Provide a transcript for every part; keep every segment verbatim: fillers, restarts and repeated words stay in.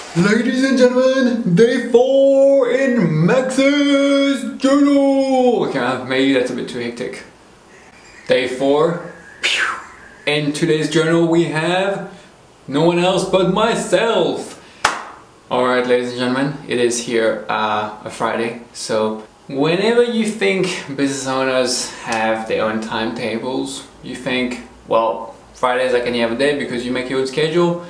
Ladies and gentlemen, day four in Max's journal. Okay, maybe that's a bit too hectic. Day four. In today's journal we have no one else but myself. Alright, ladies and gentlemen, it is here uh, a Friday. So whenever you think business owners have their own timetables, you think, well, Friday is like any other day because you make your own schedule.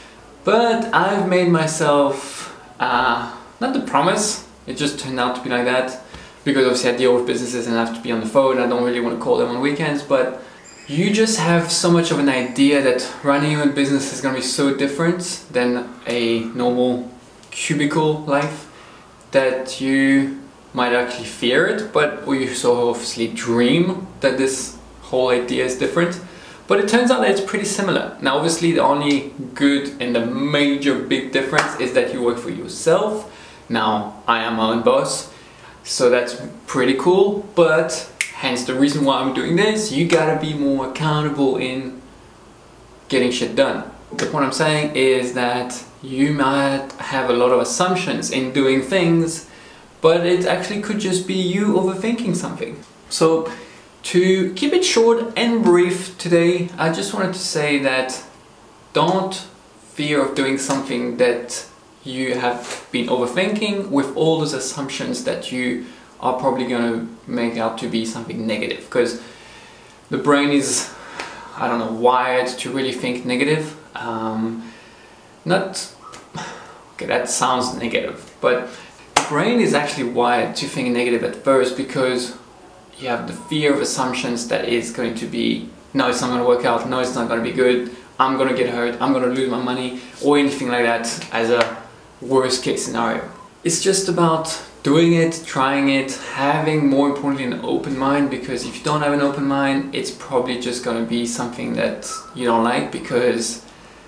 But I've made myself, uh, not the promise, it just turned out to be like that because obviously I deal with businesses and I have to be on the phone. I don't really want to call them on weekends, but you just have so much of an idea that running your own business is going to be so different than a normal cubicle life that you might actually fear it, but we so obviously dream that this whole idea is different. But it turns out that it's pretty similar. Now obviously the only good and the major big difference is that you work for yourself. Now I am my own boss, so that's pretty cool, but hence the reason why I'm doing this, you gotta be more accountable in getting shit done. The point I'm saying is that you might have a lot of assumptions in doing things, but it actually could just be you overthinking something. So to keep it short and brief today, I just wanted to say that don't fear of doing something that you have been overthinking with all those assumptions that you are probably going to make out to be something negative, because the brain is, I don't know, wired to really think negative. Um, not, okay, that sounds negative, but the brain is actually wired to think negative at first because you have the fear of assumptions that is going to be, no, it's not going to work out, no, it's not going to be good, I'm going to get hurt, I'm going to lose my money, or anything like that as a worst case scenario. It's just about doing it, trying it, having, more importantly, an open mind, because if you don't have an open mind, it's probably just going to be something that you don't like, because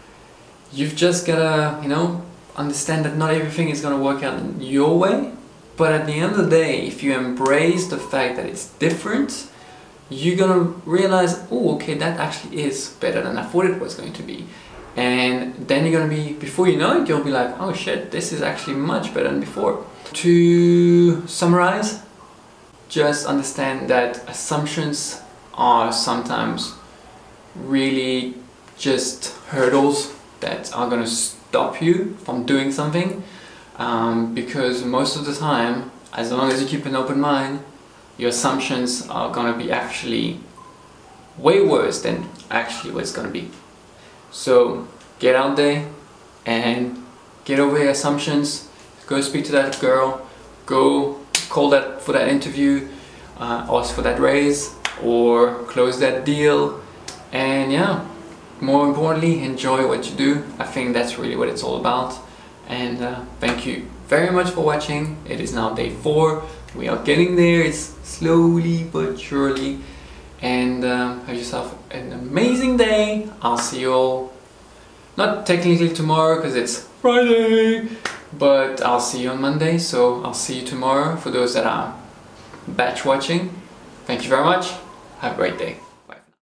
you've just got to, you know, understand that not everything is going to work out your way. But at the end of the day, if you embrace the fact that it's different, you're gonna realize, oh, okay, that actually is better than I thought it was going to be. And then you're gonna be, before you know it, you'll be like, oh shit, this is actually much better than before. To summarize, just understand that assumptions are sometimes really just hurdles that are gonna stop you from doing something. Um, because most of the time, as long as you keep an open mind, your assumptions are going to be actually way worse than actually what it's going to be. So get out there and get over your assumptions. Go speak to that girl, go call that for that interview, uh, ask for that raise, or close that deal. And yeah, more importantly, enjoy what you do. I think that's really what it's all about. And uh, thank you very much for watching. It is now day four. We are getting there. It's slowly but surely. And uh, have yourself an amazing day. I'll see you all, not technically tomorrow because it's Friday, but I'll see you on Monday. So I'll see you tomorrow for those that are batch watching. Thank you very much. Have a great day.